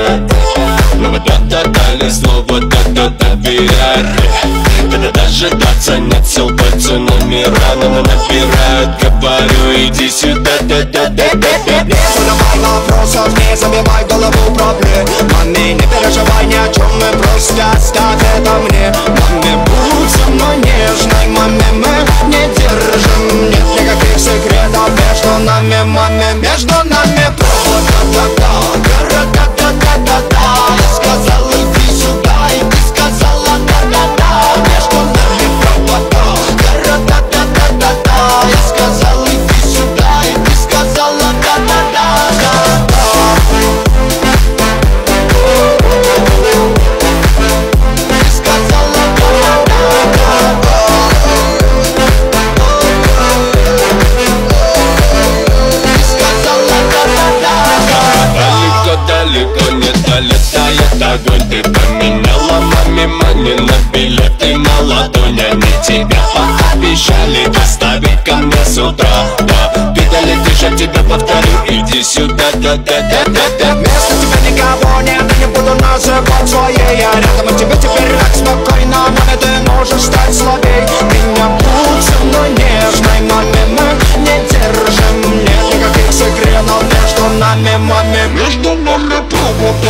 Но это тотальное слово, это доверять. Когда дожидаться нет сил, пальцы номера набирают. Говорю, иди сюда, не задавай вопросов, не забивай голову проблемами. Не переживай ни о чем, мы просто оставь это мне. Маме, будь со мной нежной, маме, мы не держим. Нет никаких секретов между нами, маме, между нами провода. Я сказал, иди сюда, и ты сказала да-да-да. Между нами провода. Я сказал, иди сюда, и ты сказала да-да-да. Ты сказала да-да-да. Ты сказала да-да-да. Далеко не долетает огонь. Ты поменяла маме мани на билеты на ладонь. Они тебя пообещали доставить ко мне с утра. Да, ты долетишь, я тебя повторю, иди сюда, да-да-да-да-да. Вместо тебя никого нет, я не буду называть своей. Я рядом, и тебе теперь так спокойно. Маме, ты можешь стать слабей. Меня будь со мной нежной, маме, мы не держим. Нет никаких секретов между нами, маме, между нами провод.